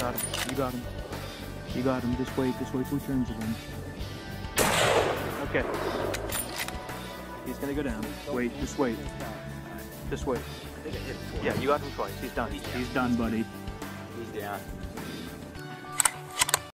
got him. You got him. You got him. Just wait 2 turns of him. Okay. He's gonna go down. Wait, just wait. Just wait. Yeah, you got him twice. He's done. He's done, buddy. He's down.